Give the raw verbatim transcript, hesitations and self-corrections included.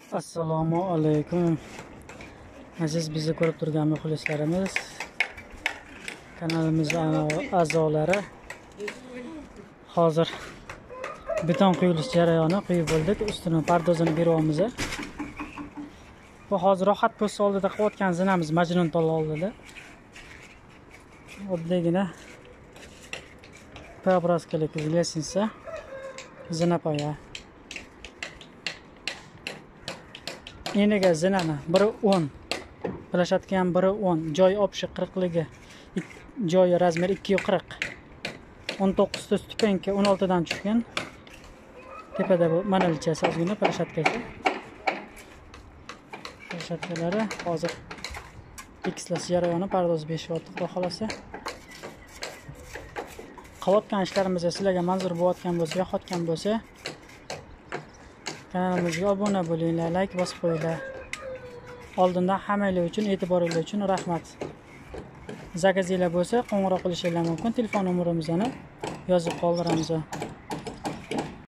Assalomu alaykum. Aziz bizni ko'rib turgan muxlislarimiz, kanalimizning a'zolari, hozir beton quyilish jarayoni quyib bo'ldik. Ustini pardozini beryapmiz. Bu hozir rohat po'sti oldida qilayotgan zinamiz Majnun tol oldida. Oddiygina пообразкalik лестница, zina poya. Eniga zinani biri o'n, plashatka ham biri o'n, joy opshi qirqligi, joyi razmer ikki yuz qirq, o'n to'qqiz ta stupenka o'n olti dan tushgan. Tepada bu manilchasi ozgina plashatkasi. Plashatkalari hozir tekslash jarayoni, pardoz beshyapti, xudo xolasa. Qilayotgan ishlarimiz sizlarga manzur bo'layotgan bo'lsa, yoqayotgan bo'lsa, kanalimizga obuna bo'linglar, like bosib qo'yinglar. Oldindan hammanglar uchun, e'tiboringiz uchun rahmat. Zakazinglar bo'lsa, qo'ng'iroq qilishingiz mumkin. Telefon nomerimizni yozib qoldiramiz.